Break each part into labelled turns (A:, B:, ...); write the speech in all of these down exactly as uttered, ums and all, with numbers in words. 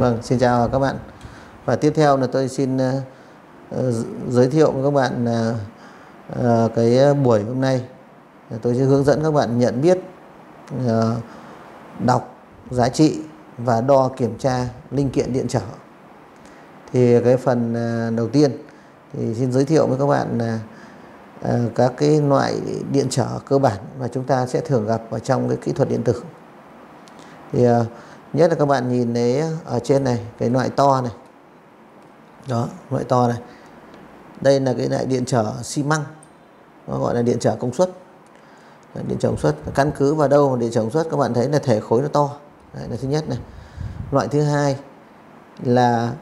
A: Vâng, xin chào các bạn. Và tiếp theo là tôi xin uh, giới thiệu với các bạn uh, uh, cái buổi hôm nay. Tôi sẽ hướng dẫn các bạn nhận biết, uh, đọc giá trị và đo kiểm tra linh kiện điện trở. Thì cái phần uh, đầu tiên thì xin giới thiệu với các bạn là uh, các cái loại điện trở cơ bản mà chúng ta sẽ thường gặp ở trong cái kỹ thuật điện tử. Thì uh, nhất là các bạn nhìn thấy ở trên này cái loại to này, đó, loại to này, đây là cái loại điện trở xi măng, nó gọi là điện trở công suất. Điện trở công suất căn cứ vào đâu điện trở công suất các bạn thấy là thể khối nó to. Đấy là thứ nhất này. Loại thứ hai là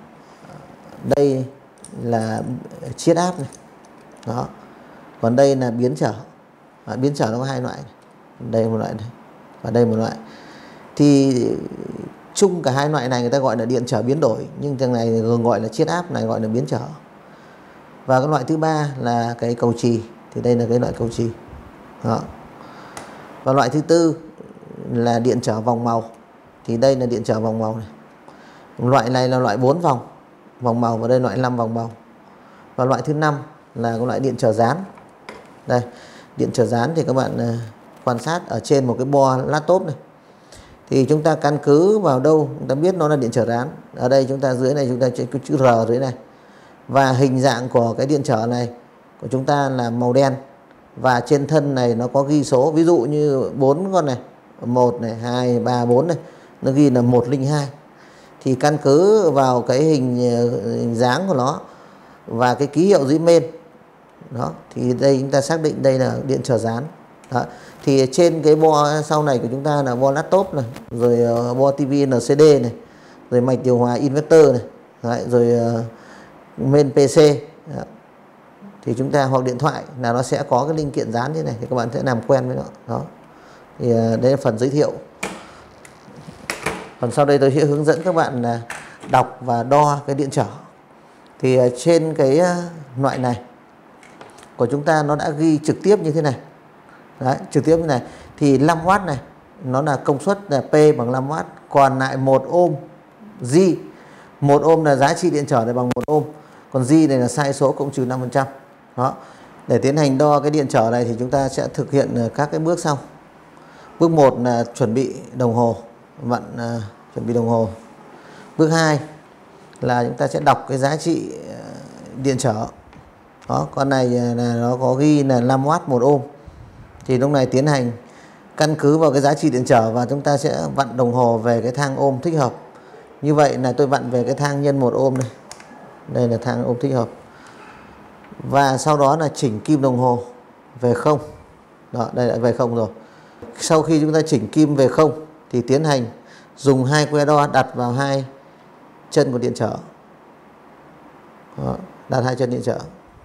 A: đây là chiết áp này, đó. Còn đây là biến trở. À, biến trở nó có hai loại này. Đây một loại này và đây một loại. Thì chung cả hai loại này người ta gọi là điện trở biến đổi, nhưng thằng này thường gọi là chiết áp, này gọi là biến trở. Và cái loại thứ ba là cái cầu trì, thì đây là cái loại cầu trì. Đó. Và loại thứ tư là điện trở vòng màu, thì đây là điện trở vòng màu này. Loại này là loại bốn vòng vòng màu và đây loại năm vòng màu. Và loại thứ năm là cái loại điện trở dán. Đây, điện trở dán thì các bạn uh, quan sát ở trên một cái bo laptop này. Thì chúng ta căn cứ vào đâu chúng ta biết nó là điện trở dán. Ở đây chúng ta dưới này chúng ta chữ, chữ R dưới này. Và hình dạng của cái điện trở này của chúng ta là màu đen. Và trên thân này nó có ghi số. Ví dụ như bốn con này, một này, hai, ba, bốn này, nó ghi là một không hai. Thì căn cứ vào cái hình, hình dáng của nó và cái ký hiệu dưới main, đó, thì đây chúng ta xác định đây là điện trở dán. Đó. Thì trên cái bo sau này của chúng ta là bo laptop này, rồi uh, bo tivi L C D này, rồi mạch điều hòa inverter này, đấy, rồi uh, main P C. Đó. Thì chúng ta hoặc điện thoại là nó sẽ có cái linh kiện dán thế này, thì các bạn sẽ làm quen với nó. Đó. Thì uh, đây là phần giới thiệu. Còn sau đây tôi sẽ hướng dẫn các bạn là đọc và đo cái điện trở. Thì uh, trên cái uh, loại này của chúng ta nó đã ghi trực tiếp như thế này. Đấy, trực tiếp như này thì năm oát này nó là công suất là P bằng năm oát, còn lại một ohm G. một ohm là giá trị điện trở này bằng một ohm, còn G này là sai số cộng trừ năm phần trăm. Đó. Để tiến hành đo cái điện trở này thì chúng ta sẽ thực hiện các cái bước sau. Bước một là chuẩn bị đồng hồ, vặn uh, chuẩn bị đồng hồ. Bước hai là chúng ta sẽ đọc cái giá trị uh, điện trở. Đó, con này là nó có ghi là năm oát một ohm. Thì lúc này tiến hành căn cứ vào cái giá trị điện trở và chúng ta sẽ vặn đồng hồ về cái thang ohm thích hợp. Như vậy là tôi vặn về cái thang nhân một ohm này. Đây là thang ohm thích hợp. Và sau đó là chỉnh kim đồng hồ về không. Đó, đây là về không rồi. Sau khi chúng ta chỉnh kim về không thì tiến hành dùng hai que đo đặt vào hai chân của điện trở. Đó, đặt hai chân điện trở.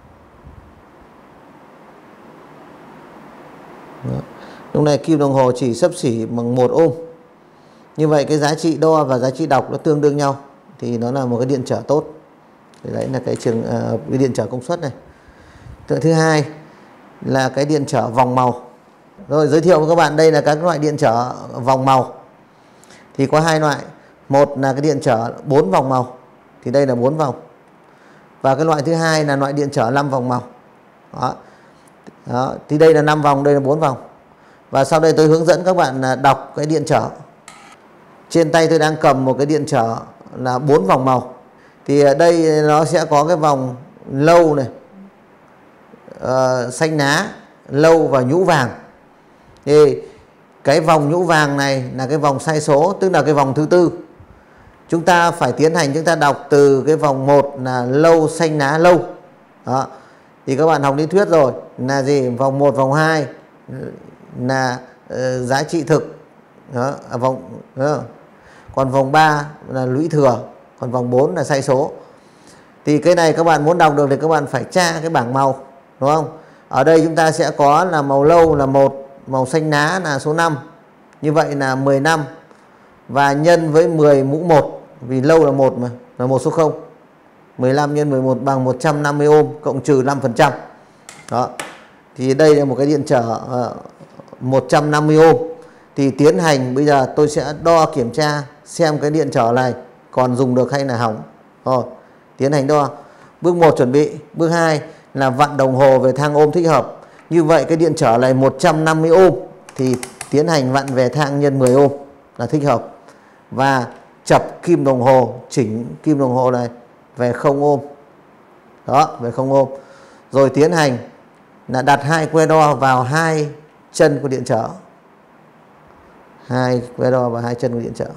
A: Đó. Lúc này kim đồng hồ chỉ xấp xỉ bằng một ohm. Như vậy cái giá trị đo và giá trị đọc nó tương đương nhau, thì nó là một cái điện trở tốt. Thì đấy là cái trường uh, cái điện trở công suất này. Thứ hai là cái điện trở vòng màu. Rồi giới thiệu với các bạn đây là các loại điện trở vòng màu. Thì có hai loại. Một là cái điện trở bốn vòng màu. Thì đây là bốn vòng. Và cái loại thứ hai là loại điện trở năm vòng màu. Đó. Đó. Thì đây là năm vòng, đây là bốn vòng. Và sau đây tôi hướng dẫn các bạn đọc cái điện trở. Trên tay tôi đang cầm một cái điện trở là bốn vòng màu. Thì ở đây nó sẽ có cái vòng lâu này, uh, xanh lá, lâu và nhũ vàng. Thì cái vòng nhũ vàng này là cái vòng sai số, tức là cái vòng thứ tư. Chúng ta phải tiến hành chúng ta đọc từ cái vòng một là lâu xanh lá lâu. Đó. Thì các bạn học lý thuyết rồi là gì? Vòng một, vòng hai là uh, giá trị thực. Đó. À, vòng đó. Còn vòng ba là lũy thừa, còn vòng bốn là sai số. Thì cái này các bạn muốn đọc được thì các bạn phải tra cái bảng màu, đúng không? Ở đây chúng ta sẽ có là màu lâu là một, màu xanh lá là số năm. Như vậy là mười lăm và nhân với mười mũ một, vì lâu là một mà, là một số không. mười lăm nhân mười một bằng một trăm năm mươi ohm cộng trừ năm phần trăm. Đó. Thì đây là một cái điện trở uh, một trăm năm mươi ohm. Thì tiến hành bây giờ tôi sẽ đo kiểm tra xem cái điện trở này còn dùng được hay là hỏng. Rồi, tiến hành đo. Bước một chuẩn bị. Bước hai là vặn đồng hồ về thang ôm thích hợp. Như vậy cái điện trở này một trăm năm mươi ôm thì tiến hành vặn về thang nhân mười ôm là thích hợp. Và chập kim đồng hồ, chỉnh kim đồng hồ này về không ôm. Đó, về không ôm. Rồi tiến hành là đặt hai que đo vào hai chân của điện trở. Hai que đo vào hai chân của điện trở.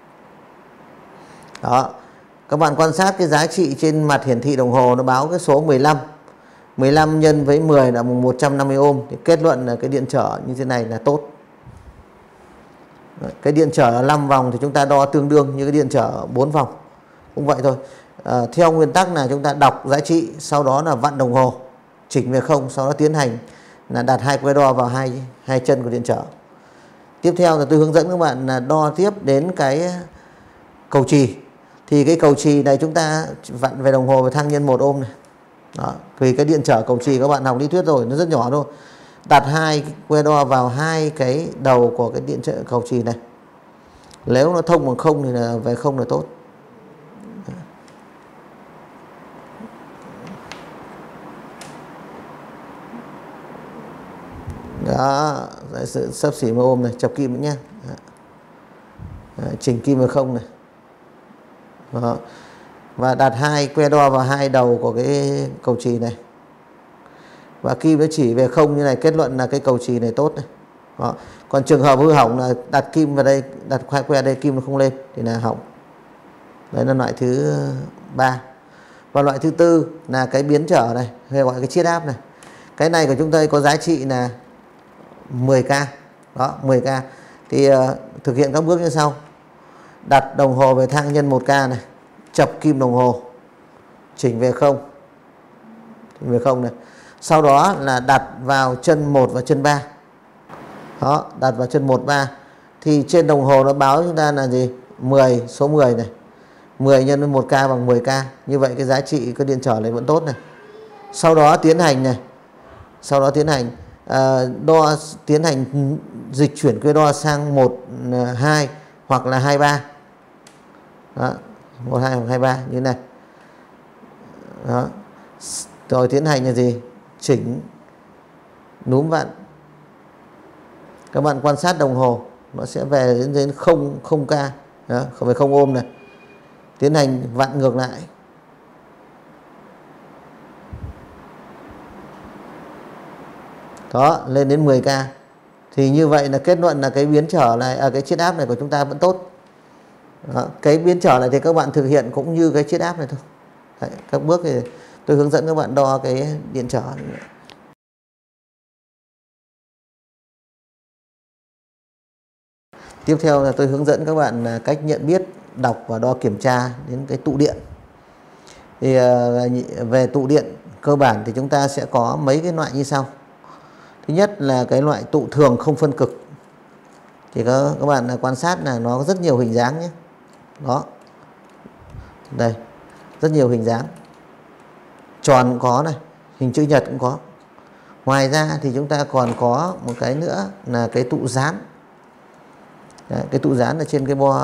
A: Đó. Các bạn quan sát cái giá trị trên mặt hiển thị đồng hồ nó báo cái số mười lăm. mười lăm nhân với mười là một trăm năm mươi ôm. Thì kết luận là cái điện trở như thế này là tốt. Cái điện trở là năm vòng thì chúng ta đo tương đương như cái điện trở bốn vòng. Cũng vậy thôi. À, theo nguyên tắc là chúng ta đọc giá trị, sau đó là vặn đồng hồ, chỉnh về không, sau đó tiến hành là đặt hai que đo vào hai hai chân của điện trở. Tiếp theo là tôi hướng dẫn các bạn là đo tiếp đến cái cầu chì. Thì cái cầu chì này chúng ta vặn về đồng hồ về thang nhân một ôm này. Đó, vì cái điện trở cầu chì các bạn học lý thuyết rồi, nó rất nhỏ thôi. Đặt hai que đo vào hai cái đầu của cái điện trở cầu chì này. Nếu nó thông bằng không thì là về không là tốt. Đó, sự sắp xỉ một ôm này, chọc kim nữa nhé. Chỉnh kim về không này. Đó. Và đặt hai que đo vào hai đầu của cái cầu chì này. Và kim nó chỉ về không như này, kết luận là cái cầu chì này tốt này. Đó. Còn trường hợp hư hỏng là đặt kim vào đây, đặt hai que đây kim nó không lên thì là hỏng. Đấy là loại thứ ba. Và loại thứ tư là cái biến trở này, hay gọi cái chiết áp này. Cái này của chúng ta có giá trị là mười k. Đó, mười k. Thì uh, thực hiện các bước như sau. Đặt đồng hồ về thang nhân một k này, chập kim đồng hồ, chỉnh về không. Chỉnh về không này. Sau đó là đặt vào chân một và chân ba. Đó, đặt vào chân một, ba. Thì trên đồng hồ nó báo chúng ta là gì? mười, số mười này. mười nhân với một k bằng mười k. Như vậy cái giá trị cái điện trở này vẫn tốt này. Sau đó tiến hành này. Sau đó tiến hành uh, đo, tiến hành dịch chuyển cái đo sang một, hai hoặc là hai, ba. Đó, một, hai hoặc hai, ba như này. Đó. Rồi tiến hành là gì? Chỉnh, núm vặn. Các bạn quan sát đồng hồ nó sẽ về đến đến không, không k. Đó, không phải không ôm này. Tiến hành vặn ngược lại. Đó, lên đến mười k. Thì như vậy là kết luận là cái biến trở này, à, cái chiết áp này của chúng ta vẫn tốt. Đó, cái biến trở này thì các bạn thực hiện cũng như cái chiết áp này thôi. Đấy, các bước thì tôi hướng dẫn các bạn đo cái điện trở. Tiếp theo là tôi hướng dẫn các bạn cách nhận biết, đọc và đo kiểm tra đến cái tụ điện. Thì về tụ điện cơ bản thì chúng ta sẽ có mấy cái loại như sau. Thứ nhất là cái loại tụ thường không phân cực. Thì các, các bạn quan sát là nó có rất nhiều hình dáng nhé. Đó. Đây, rất nhiều hình dáng. Tròn cũng có này, hình chữ nhật cũng có. Ngoài ra thì chúng ta còn có một cái nữa là cái tụ dán. Đấy, cái tụ dán ở trên cái bo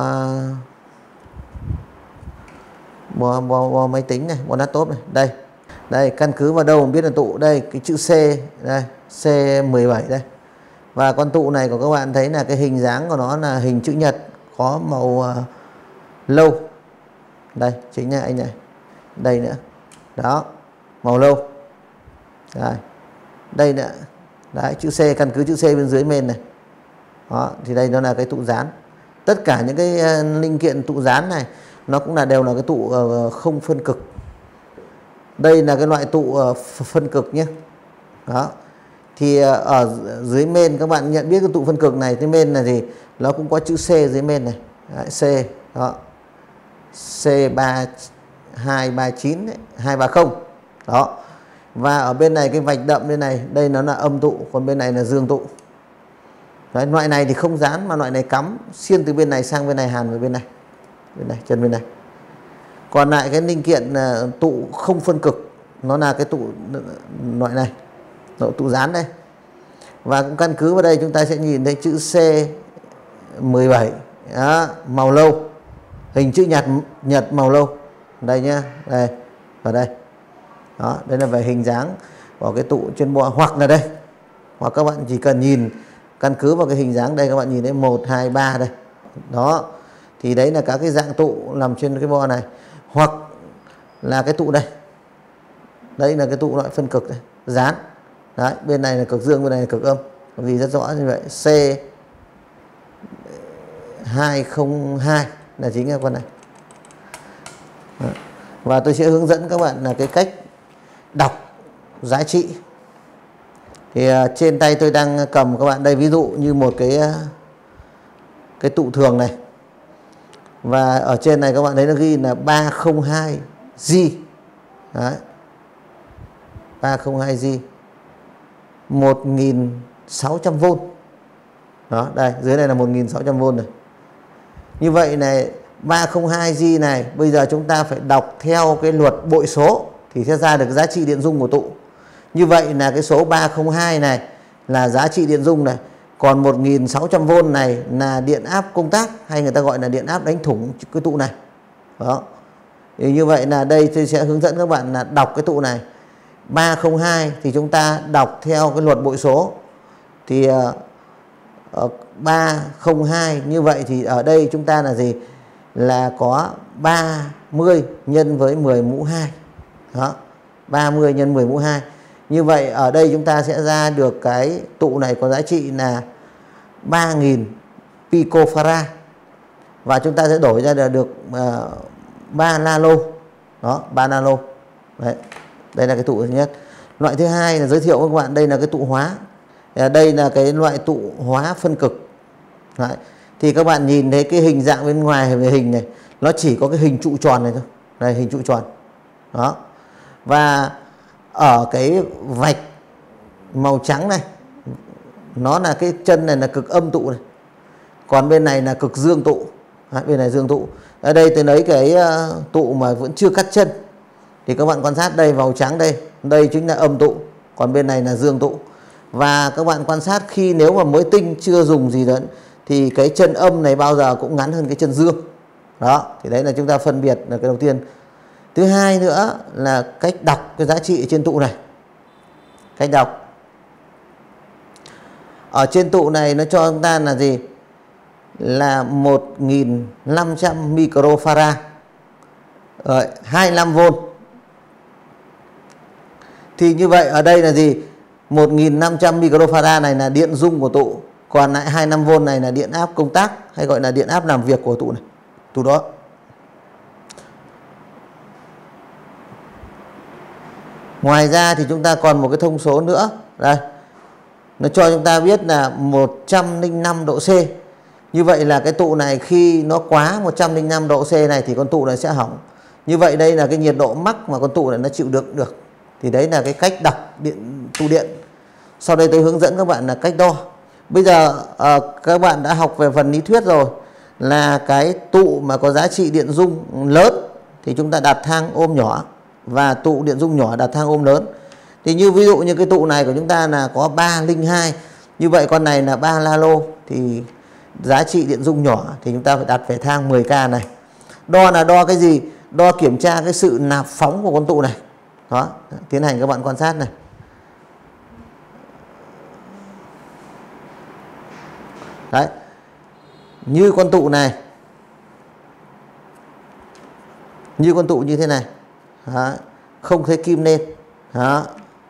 A: bo, bo, bo máy tính này, bo laptop này. Đây, đây căn cứ vào đâu mà biết là tụ. Đây, cái chữ C, đây, C mười bảy đây. Và con tụ này của các bạn thấy là cái hình dáng của nó là hình chữ nhật, có màu uh, lâu. Đây, chính là anh này. Đây nữa. Đó, màu lâu. Đây, đây nữa. Đấy, chữ C, căn cứ chữ C bên dưới main này. Đó, thì đây nó là cái tụ dán. Tất cả những cái uh, linh kiện tụ dán này nó cũng là đều là cái tụ uh, không phân cực. Đây là cái loại tụ uh, phân cực nhé. Đó. Thì uh, ở dưới main các bạn nhận biết cái tụ phân cực này, cái main là gì? Nó cũng có chữ C dưới main này. Đấy, C. Đó. C ba hai ba chín đấy, hai ba không. Đó. Và ở bên này cái vạch đậm bên này, đây nó là âm tụ, còn bên này là dương tụ. Đấy, loại này thì không dán mà loại này cắm xiên từ bên này sang bên này, hàn về bên này. Bên này, chân bên này. Còn lại cái linh kiện uh, tụ không phân cực, nó là cái tụ loại này, tụ, tụ dán đây. Và cũng căn cứ vào đây chúng ta sẽ nhìn thấy chữ C mười bảy. Đó, màu lâu. hình chữ nhật nhật màu lâu đây nhá, đây và đây. Đó, đây là về hình dáng của cái tụ trên bo, hoặc là đây, hoặc các bạn chỉ cần nhìn căn cứ vào cái hình dáng đây, các bạn nhìn thấy một hai ba đây. Đó, thì đấy là các cái dạng tụ nằm trên cái bo này, hoặc là cái tụ đây. Đây là cái tụ loại phân cực đây, dán. Đấy, bên này là cực dương, bên này là cực âm. Vì rất rõ như vậy. C hai không hai là chính là con này. Đó. Và tôi sẽ hướng dẫn các bạn là cái cách đọc giá trị. Thì uh, trên tay tôi đang cầm các bạn đây, ví dụ như một cái uh, cái tụ thường này. Và ở trên này các bạn thấy nó ghi là ba không hai G. Đấy. ba không hai G. một nghìn sáu trăm vôn. Đó, đây, dưới này là một nghìn sáu trăm vôn này. Như vậy này, ba không hai G này bây giờ chúng ta phải đọc theo cái luật bội số thì sẽ ra được giá trị điện dung của tụ. Như vậy là cái số ba không hai này là giá trị điện dung này, còn một nghìn sáu trăm vôn này là điện áp công tác, hay người ta gọi là điện áp đánh thủng cái tụ này. Đó. Thì như vậy là đây tôi sẽ hướng dẫn các bạn là đọc cái tụ này. ba không hai thì chúng ta đọc theo cái luật bội số. Thì uh, ba không hai như vậy thì ở đây chúng ta là gì? Là có ba mươi nhân với mười mũ hai. Đó, ba mươi nhân mười mũ hai. Như vậy ở đây chúng ta sẽ ra được cái tụ này có giá trị là ba nghìn picofarad. Và chúng ta sẽ đổi ra được, được uh, ba nano. Đó, ba nano. Đấy. Đây là cái tụ thứ nhất. Loại thứ hai là giới thiệu với các bạn, đây là cái tụ hóa. Đây là cái loại tụ hóa phân cực. Đấy. Thì các bạn nhìn thấy cái hình dạng bên ngoài về hình này, nó chỉ có cái hình trụ tròn này thôi. Đây, hình trụ tròn. Đó. Và ở cái vạch màu trắng này, nó là cái chân này là cực âm tụ này, còn bên này là cực dương tụ. Đấy, bên này dương tụ. Ở đây tôi lấy cái uh, tụ mà vẫn chưa cắt chân. Thì các bạn quan sát đây, màu trắng đây, đây chính là âm tụ, còn bên này là dương tụ. Và các bạn quan sát khi nếu mà mới tinh chưa dùng gì nữa thì cái chân âm này bao giờ cũng ngắn hơn cái chân dương. Đó, thì đấy là chúng ta phân biệt là cái đầu tiên. Thứ hai nữa là cách đọc cái giá trị trên tụ này. Cách đọc. Ở trên tụ này nó cho chúng ta là gì? Là một nghìn năm trăm microfarad. Rồi, hai mươi lăm vôn. Thì như vậy ở đây là gì? một nghìn năm trăm microfarad này là điện dung của tụ, còn lại hai mươi lăm vôn này là điện áp công tác, hay gọi là điện áp làm việc của tụ này. Tụ đó. Ngoài ra thì chúng ta còn một cái thông số nữa. Đây. Nó cho chúng ta biết là một trăm lẻ năm độ C. Như vậy là cái tụ này khi nó quá một trăm lẻ năm độ C này thì con tụ này sẽ hỏng. Như vậy đây là cái nhiệt độ mắc mà con tụ này nó chịu đựng được. Thì đấy là cái cách đọc điện tụ điện. Sau đây tôi hướng dẫn các bạn là cách đo. Bây giờ uh, các bạn đã học về phần lý thuyết rồi, là cái tụ mà có giá trị điện dung lớn thì chúng ta đặt thang ôm nhỏ, và tụ điện dung nhỏ đặt thang ôm lớn. Thì như ví dụ như cái tụ này của chúng ta là có ba không hai, như vậy con này là ba nano, thì giá trị điện dung nhỏ thì chúng ta phải đặt về thang mười K này. Đo là đo cái gì? Đo kiểm tra cái sự nạp phóng của con tụ này. Đó, tiến hành các bạn quan sát này. Đấy. Như con tụ này. Như con tụ như thế này. Đó. Không thấy kim lên. Đó.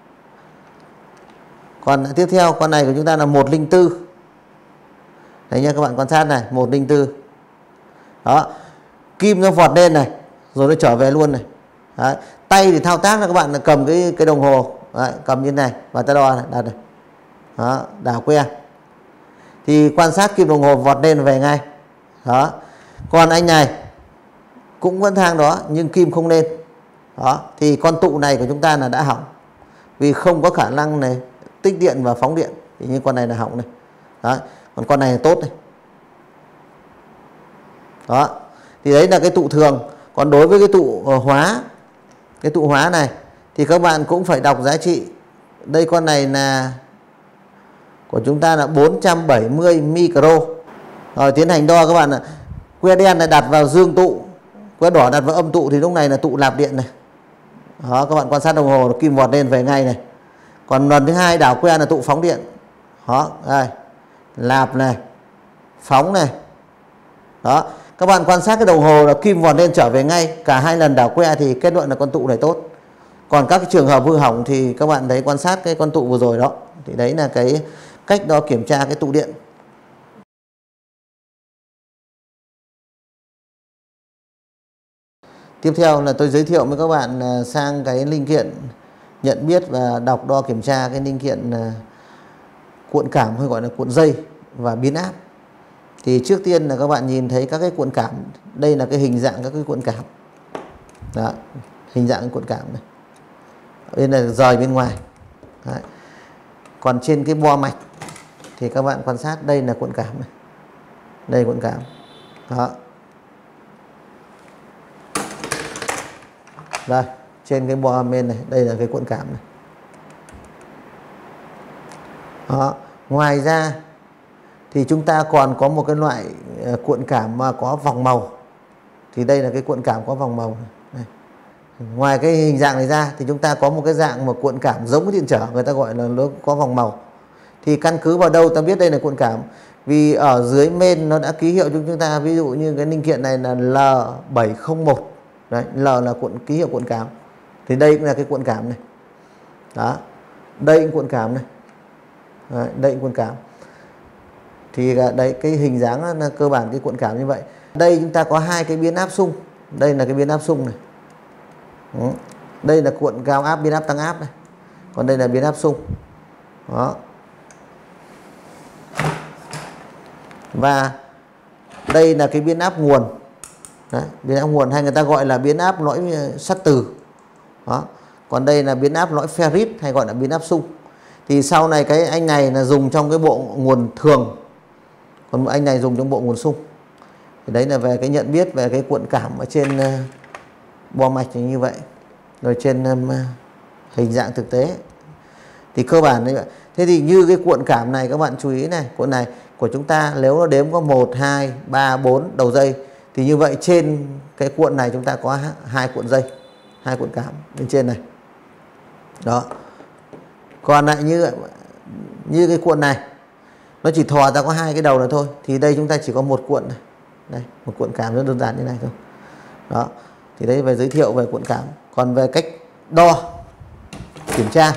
A: Còn tiếp theo con này của chúng ta là một không bốn. Đấy nha, các bạn quan sát này, một không bốn. Đó. Kim nó vọt lên này, rồi nó trở về luôn này. Đấy. Tay thì thao tác là các bạn là cầm cái cái đồng hồ. Đấy, cầm như thế này và ta đo này, đặt này. Đó, đảo que. Thì quan sát kim đồng hồ vọt lên về ngay. Đó. Còn anh này cũng vẫn thang đó nhưng kim không lên. Đó, thì con tụ này của chúng ta là đã hỏng. Vì không có khả năng này tích điện và phóng điện. Thì như con này là hỏng này. Đó, còn con này là tốt này. Đó. Thì đấy là cái tụ thường. Còn đối với cái tụ hóa, cái tụ hóa này thì các bạn cũng phải đọc giá trị. Đây con này là của chúng ta là bốn trăm bảy mươi micro. Rồi tiến hành đo các bạn ạ. que đen này đặt vào dương tụ, que đỏ đặt vào âm tụ thì lúc này là tụ nạp điện này. Đó, các bạn quan sát đồng hồ kim vọt lên về ngay này. Còn lần thứ hai đảo que là tụ phóng điện. Đó, đây. Nạp này, phóng này. Đó, các bạn quan sát cái đồng hồ là kim vọt lên trở về ngay, cả hai lần đảo que thì kết luận là con tụ này tốt. Còn các cái trường hợp hư hỏng thì các bạn thấy quan sát cái con tụ vừa rồi đó. Thì đấy là cái cách đo kiểm tra cái tụ điện. Tiếp theo là tôi giới thiệu với các bạn sang cái linh kiện nhận biết và đọc đo kiểm tra cái linh kiện cuộn cảm hay gọi là cuộn dây và biến áp. Thì trước tiên là các bạn nhìn thấy các cái cuộn cảm. Đây là cái hình dạng các cái cuộn cảm. Đó, hình dạng cái cuộn cảm này. Bên này rời bên ngoài. Đấy. Còn trên cái bo mạch thì các bạn quan sát đây là cuộn cảm này. Đây cuộn cảm. Đó. Đây, trên cái bo bên này, đây là cái cuộn cảm này. Đó. Ngoài ra thì chúng ta còn có một cái loại cuộn cảm mà có vòng màu. Thì đây là cái cuộn cảm có vòng màu này. Ngoài cái hình dạng này ra thì chúng ta có một cái dạng mà cuộn cảm giống với điện trở, người ta gọi là nó có vòng màu. Thì căn cứ vào đâu ta biết đây là cuộn cảm? Vì ở dưới main nó đã ký hiệu cho chúng ta, ví dụ như cái linh kiện này là L bảy không một. Đấy, L là cuộn ký hiệu cuộn cảm. Thì đây cũng là cái cuộn cảm này. Đó. Đây cũng cuộn cảm này. Đấy, đây cũng cuộn cảm. Thì đấy cái hình dáng là cơ bản cái cuộn cảm như vậy. Đây chúng ta có hai cái biến áp xung. Đây là cái biến áp xung này. Đó. Đây là cuộn cao áp biến áp tăng áp này. Còn đây là biến áp xung. Đó. Và đây là cái biến áp nguồn. Đấy, biến áp nguồn hay người ta gọi là biến áp lõi sắt từ. Đó. Còn đây là biến áp lõi ferrit hay gọi là biến áp xung. Thì sau này cái anh này là dùng trong cái bộ nguồn thường, còn anh này dùng trong bộ nguồn xung. Thì đấy là về cái nhận biết về cái cuộn cảm ở trên uh, bo mạch như vậy. Rồi trên um, hình dạng thực tế thì cơ bản như vậy. Thế thì như cái cuộn cảm này các bạn chú ý này, cuộn này của chúng ta nếu nó đếm có một, hai, ba, bốn đầu dây thì như vậy trên cái cuộn này chúng ta có hai cuộn dây, hai cuộn cảm bên trên này. Đó. Còn lại như như cái cuộn này nó chỉ thò ra có hai cái đầu này thôi, thì đây chúng ta chỉ có một cuộn này. Đây, một cuộn cảm rất đơn giản như này thôi. Đó. Thì đấy về giới thiệu về cuộn cảm. Còn về cách đo kiểm tra,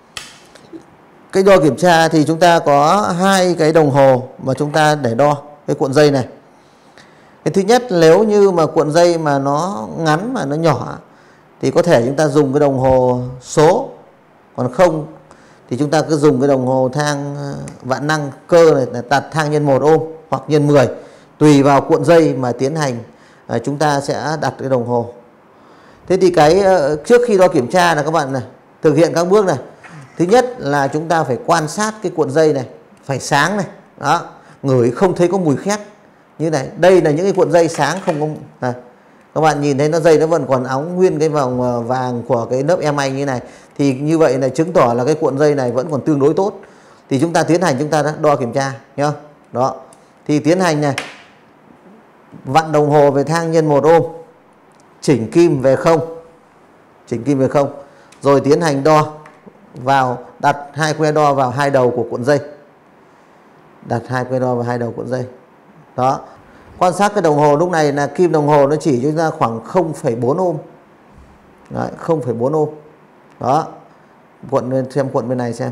A: cách đo kiểm tra thì chúng ta có hai cái đồng hồ mà chúng ta để đo cái cuộn dây này. Cái thứ nhất, nếu như mà cuộn dây mà nó ngắn mà nó nhỏ thì có thể chúng ta dùng cái đồng hồ số, còn không thì chúng ta cứ dùng cái đồng hồ thang vạn năng cơ này là đặt thang nhân một ôm hoặc nhân mười, tùy vào cuộn dây mà tiến hành chúng ta sẽ đặt cái đồng hồ. Thế thì cái trước khi đo kiểm tra là các bạn này thực hiện các bước này. Thứ nhất là chúng ta phải quan sát cái cuộn dây này, phải sáng này. Đó, ngửi không thấy có mùi khét như này. Đây là những cái cuộn dây sáng không có à. Các bạn nhìn thấy nó dây nó vẫn còn óng nguyên cái vòng vàng của cái lớp em anh như này. Thì như vậy là chứng tỏ là cái cuộn dây này vẫn còn tương đối tốt. Thì chúng ta tiến hành chúng ta đã đo kiểm tra nhá. Đó. Thì tiến hành này. Vặn đồng hồ về thang nhân một ôm. Chỉnh kim về không. Chỉnh kim về không. Rồi tiến hành đo vào, đặt hai que đo vào hai đầu của cuộn dây. Đặt hai que đo vào hai đầu cuộn dây. Đó. Quan sát cái đồng hồ lúc này là kim đồng hồ nó chỉ cho chúng ta khoảng không phẩy bốn ôm. Đấy, không phẩy bốn ôm. Đó. Cuộn xem cuộn bên này xem.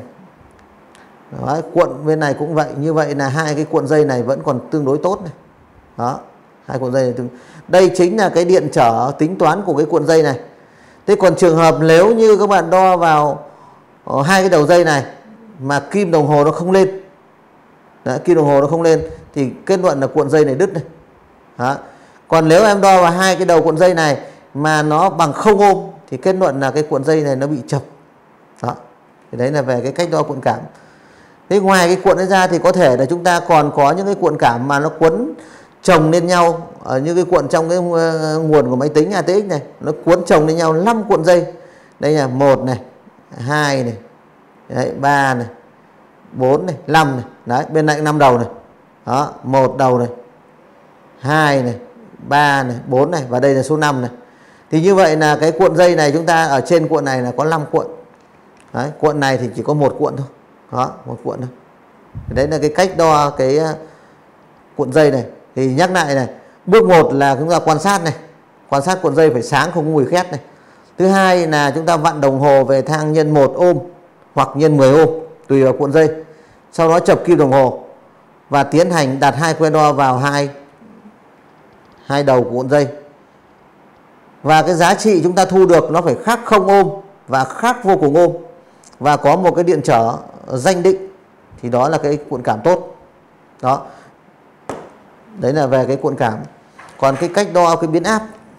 A: Đó, cuộn bên này cũng vậy, như vậy là hai cái cuộn dây này vẫn còn tương đối tốt này. Đó, hai cuộn dây này tương... Đây chính là cái điện trở tính toán của cái cuộn dây này. Thế còn trường hợp nếu như các bạn đo vào hai cái đầu dây này mà kim đồng hồ nó không lên. Đó, kim đồng hồ nó không lên thì kết luận là cuộn dây này đứt này. Đó. Còn nếu em đo vào hai cái đầu cuộn dây này mà nó bằng không ôm thì kết luận là cái cuộn dây này nó bị chập. Đó. Thì đấy là về cái cách đo cuộn cảm. Thế ngoài cái cuộn ấy ra thì có thể là chúng ta còn có những cái cuộn cảm mà nó quấn chồng lên nhau, ở như cái cuộn trong cái nguồn của máy tính a tê ích này, nó cuốn chồng lên nhau năm cuộn dây. Đây là một này, hai này, đấy, ba này, bốn này, năm này. Đấy, bên này năm đầu này. Đó, một đầu này, hai này, ba này, bốn này và đây là số năm này. Thì như vậy là cái cuộn dây này chúng ta ở trên cuộn này là có năm cuộn. Đấy, cuộn này thì chỉ có một cuộn thôi. Đó, một cuộn thôi. Đấy là cái cách đo cái cuộn dây này. Thì nhắc lại này, bước một là chúng ta quan sát này, quan sát cuộn dây phải sáng không có mùi khét này. Thứ hai là chúng ta vặn đồng hồ về thang nhân một ôm hoặc nhân mười ôm tùy vào cuộn dây. Sau đó chập kim đồng hồ và tiến hành đặt hai que đo vào hai hai đầu của cuộn dây. Và cái giá trị chúng ta thu được nó phải khác không ôm và khác vô cùng ôm và có một cái điện trở danh định, thì đó là cái cuộn cảm tốt. Đó. Đấy là về cái cuộn cảm. Còn cái cách đo cái biến áp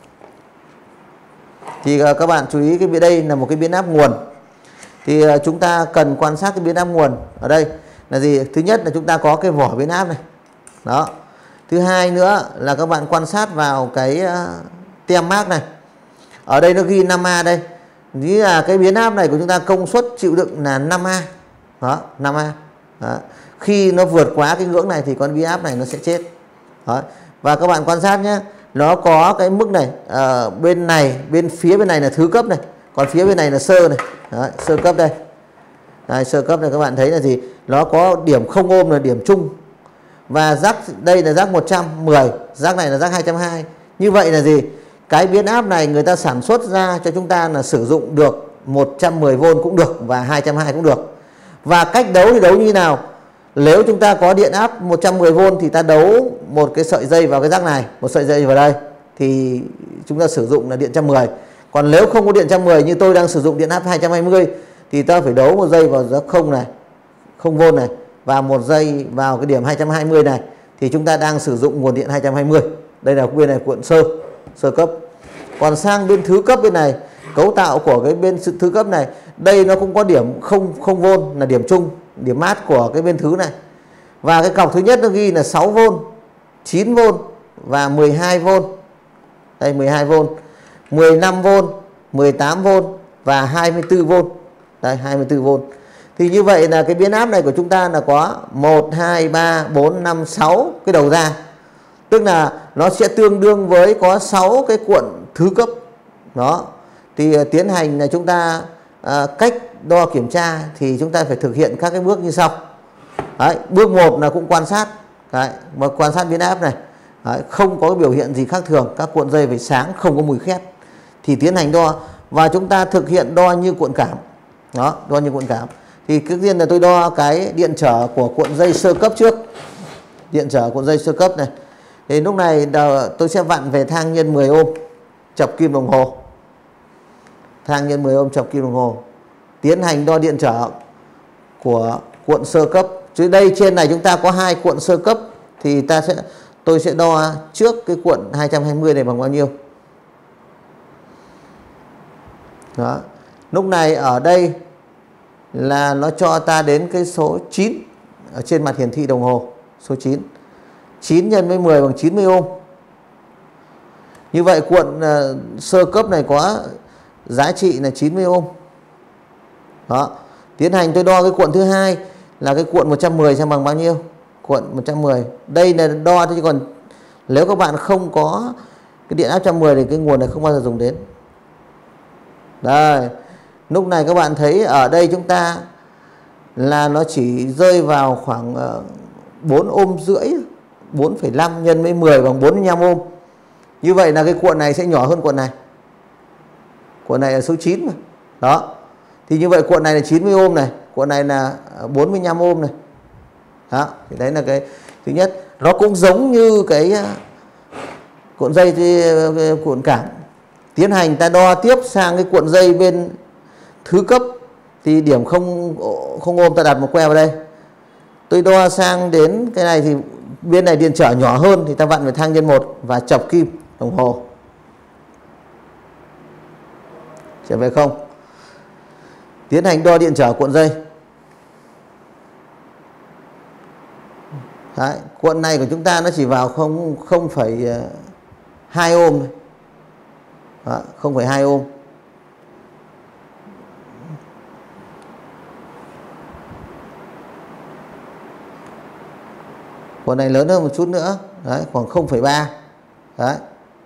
A: thì các bạn chú ý, cái bên đây là một cái biến áp nguồn. Thì chúng ta cần quan sát cái biến áp nguồn ở đây là gì? Thứ nhất là chúng ta có cái vỏ biến áp này. Đó. Thứ hai nữa là các bạn quan sát vào cái tem mác này. Ở đây nó ghi năm A đây. Nghĩa là cái biến áp này của chúng ta công suất chịu đựng là năm A. Đó, năm A. Đó. Khi nó vượt quá cái ngưỡng này thì con biến áp này nó sẽ chết. Đó. Và các bạn quan sát nhé, nó có cái mức này, à, bên này, bên phía bên này là thứ cấp này, còn phía bên này là sơ này. Đó, sơ cấp đây. Đấy, sơ cấp này các bạn thấy là gì? Nó có điểm không ôm là điểm chung. Và rắc đây là rắc một trăm mười, rắc này là rắc hai trăm hai mươi. Như vậy là gì? Cái biến áp này người ta sản xuất ra cho chúng ta là sử dụng được một trăm mười vôn cũng được và hai trăm hai mươi cũng được. Và cách đấu thì đấu như nào? Nếu chúng ta có điện áp một trăm mười vôn thì ta đấu một cái sợi dây vào cái rắc này, một sợi dây vào đây thì chúng ta sử dụng là điện một trăm mười. Còn nếu không có điện một trăm mười như tôi đang sử dụng điện áp hai trăm hai mươi thì ta phải đấu một dây vào rắc không này, không vôn này và một dây vào cái điểm hai trăm hai mươi này thì chúng ta đang sử dụng nguồn điện hai trăm hai mươi. Đây là bên này cuộn sơ, sơ cấp. Còn sang bên thứ cấp bên này, cấu tạo của cái bên thứ cấp này, đây nó cũng có điểm không không vôn là điểm chung, điểm mát của cái bên thứ này. Và cái cọc thứ nhất nó ghi là sáu vôn, chín vôn và mười hai vôn. Đây mười hai vôn, mười lăm vôn, mười tám vôn và hai mươi tư vôn. Đây hai mươi tư vôn. Thì như vậy là cái biến áp này của chúng ta là có một, hai, ba, bốn, năm, sáu cái đầu ra. Tức là nó sẽ tương đương với có sáu cái cuộn thứ cấp. Đó. Thì uh, tiến hành là chúng ta uh, cách đo kiểm tra thì chúng ta phải thực hiện các cái bước như sau. Đấy, bước một là cũng quan sát. Đấy, mà quan sát biến áp này. Đấy, không có biểu hiện gì khác thường, các cuộn dây phải sáng, không có mùi khét thì tiến hành đo và chúng ta thực hiện đo như cuộn cảm. Đó, đo như cuộn cảm. Thì trước tiên là tôi đo cái điện trở của cuộn dây sơ cấp trước. Điện trở cuộn dây sơ cấp này. Thì lúc này tôi sẽ vặn về thang nhân mười ôm, chập kim đồng hồ. Thang nhân mười ôm chập kim đồng hồ. Tiến hành đo điện trở của cuộn sơ cấp. Chứ đây trên này chúng ta có hai cuộn sơ cấp thì ta sẽ tôi sẽ đo trước cái cuộn hai trăm hai mươi này bằng bao nhiêu. Đó. Lúc này ở đây là nó cho ta đến cái số chín ở trên mặt hiển thị đồng hồ, số chín. chín nhân với mười bằng chín mươi ôm. Như vậy cuộn uh, sơ cấp này có giá trị là chín mươi ôm. Đó. Tiến hành tôi đo cái cuộn thứ hai là cái cuộn một trăm mười xem bằng bao nhiêu. Cuộn một trăm mười. Đây là đo chứ còn nếu các bạn không có cái điện áp một trăm mười thì cái nguồn này không bao giờ dùng đến. Đây. Lúc này các bạn thấy ở đây chúng ta là nó chỉ rơi vào khoảng uh, bốn ôm rưỡi, bốn phẩy năm nhân với mười bằng bốn mươi lăm ôm. Như vậy là cái cuộn này sẽ nhỏ hơn cuộn này. Cuộn này là số chín mà. Đó. Thì như vậy cuộn này là chín mươi ôm này, cuộn này là bốn mươi lăm ôm này. Đó, thì đấy là cái thứ nhất. Nó cũng giống như cái cuộn dây cái cuộn cảm. Tiến hành ta đo tiếp sang cái cuộn dây bên thứ cấp thì điểm không không ôm ta đặt một que vào đây. Tôi đo sang đến cái này thì bên này điện trở nhỏ hơn thì ta vặn về thang nhân một và chập kim đồng hồ. Trở về không. Tiến hành đo điện trở cuộn dây. Đấy, cuộn này của chúng ta nó chỉ vào không phẩy hai ôm. Đó, không phẩy hai ôm. Cuộn này lớn hơn một chút nữa Đấy, khoảng không phẩy ba. Đấy.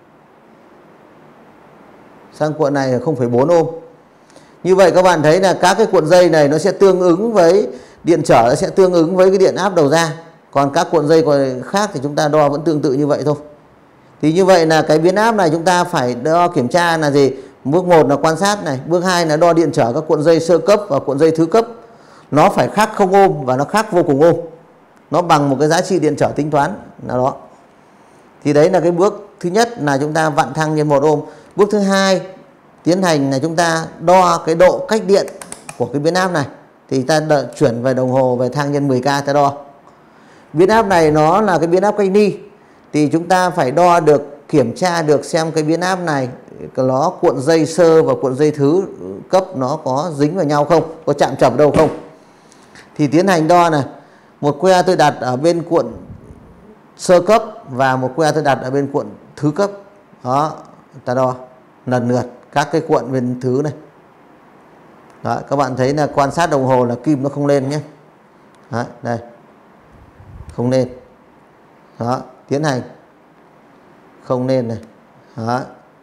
A: Sang cuộn này là không phẩy bốn ohm. Như vậy các bạn thấy là các cái cuộn dây này nó sẽ tương ứng với điện trở, nó sẽ tương ứng với cái điện áp đầu ra. Còn các cuộn dây còn khác thì chúng ta đo vẫn tương tự như vậy thôi. Thì như vậy là cái biến áp này chúng ta phải đo kiểm tra là gì? Bước một là quan sát này, bước hai là đo điện trở các cuộn dây sơ cấp và cuộn dây thứ cấp. Nó phải khác không ohm và nó khác vô cùng ohm. Nó bằng một cái giá trị điện trở tính toán nào đó. Thì đấy là cái bước thứ nhất là chúng ta vặn thăng nhân một ohm. Bước thứ hai tiến hành là chúng ta đo cái độ cách điện của cái biến áp này. Thì ta đợi chuyển về đồng hồ về thang nhân mười K ta đo. Biến áp này nó là cái biến áp cách ly. Thì chúng ta phải đo được, kiểm tra được xem cái biến áp này nó cuộn dây sơ và cuộn dây thứ cấp nó có dính vào nhau không, có chạm trập đâu không. Thì tiến hành đo này, một que tôi đặt ở bên cuộn sơ cấp và một que tôi đặt ở bên cuộn thứ cấp. Đó, ta đo lần lượt các cái cuộn bên thứ này. Đó, các bạn thấy là quan sát đồng hồ là kim nó không lên nhé. Đó, đây. Không lên. Đó, tiến hành. Không lên này. Đó.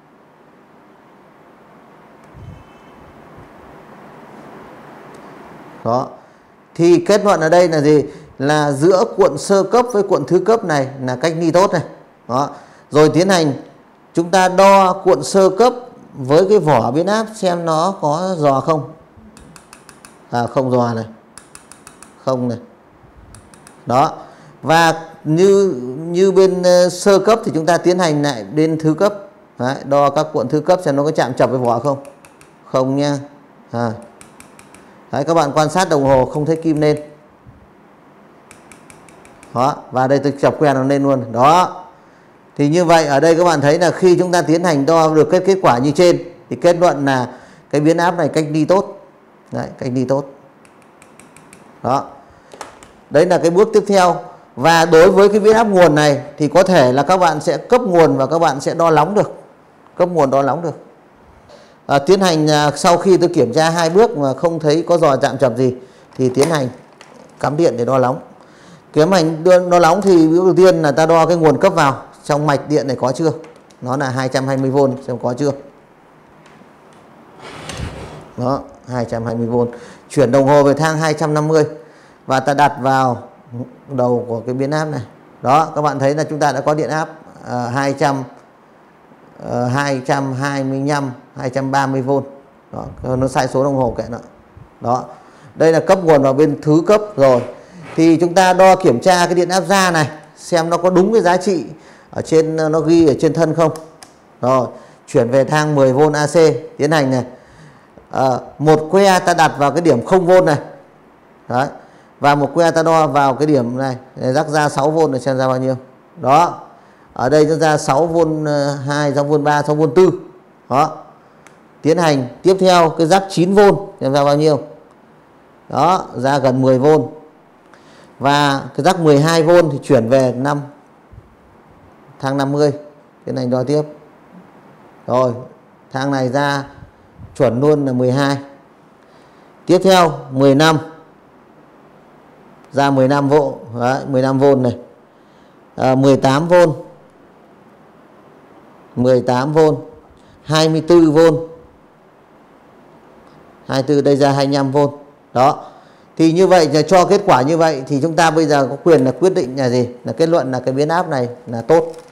A: Đó. Thì kết luận ở đây là gì? Là giữa cuộn sơ cấp với cuộn thứ cấp này là cách ly tốt này. Đó. Rồi tiến hành chúng ta đo cuộn sơ cấp với cái vỏ biến áp xem nó có giò không. À, không giò này. Không này. Đó. Và như như bên uh, sơ cấp thì chúng ta tiến hành lại bên thứ cấp. Đấy, đo các cuộn thứ cấp xem nó có chạm trập với vỏ không. Không nha. À. Đấy, các bạn quan sát đồng hồ không thấy kim lên. Đó, và đây tôi chọc que nó lên luôn. Đó. Thì như vậy ở đây các bạn thấy là khi chúng ta tiến hành đo được kết kết quả như trên thì kết luận là cái biến áp này cách ly tốt. Đấy, cách ly tốt. Đó. Đấy là cái bước tiếp theo. Và đối với cái biến áp nguồn này thì có thể là các bạn sẽ cấp nguồn và các bạn sẽ đo nóng được. Cấp nguồn đo nóng được. À, tiến hành à, sau khi tôi kiểm tra hai bước mà không thấy có giò chạm trập gì thì tiến hành cắm điện để đo nóng. Tiến hành đo nóng thì bước đầu tiên là ta đo cái nguồn cấp vào trong mạch điện này có chưa. Nó là hai trăm hai mươi vôn xem có chưa. Đó, hai trăm hai mươi vôn. Chuyển đồng hồ về thang hai trăm năm mươi và ta đặt vào đầu của cái biến áp này. Đó, các bạn thấy là chúng ta đã có điện áp uh, hai trăm, uh, hai trăm hai mươi lăm, hai trăm ba mươi vôn. Đó, nó sai số đồng hồ kệ nó. Đó. Đây là cấp nguồn vào bên thứ cấp rồi. Thì chúng ta đo kiểm tra cái điện áp ra này xem nó có đúng cái giá trị ở trên, nó ghi ở trên thân không. Rồi, chuyển về thang mười vôn a xê, tiến hành này. À, một que ta đặt vào cái điểm không vôn này. Đấy. Và một que ta đo vào cái điểm này, rắc ra sáu vôn để xem ra bao nhiêu. Đó. Ở đây nó ra sáu vôn hai, sáu vôn ba, sáu vôn bốn. Đó. Tiến hành tiếp theo cái rắc chín vôn xem ra bao nhiêu. Đó, ra gần mười vôn. Và cái rắc mười hai vôn thì chuyển về năm thang năm mươi. Tiến hành đo tiếp. Rồi, thang này ra chuẩn luôn là mười hai. Tiếp theo mười lăm. Ra mười lăm vôn, đấy, mười lăm vôn này. À, mười tám vôn. mười tám vôn. hai mươi tư vôn. hai mươi tư đây ra hai mươi lăm vôn. Đó. Thì như vậy là cho kết quả như vậy thì chúng ta bây giờ có quyền là quyết định là gì? Là kết luận là cái biến áp này là tốt.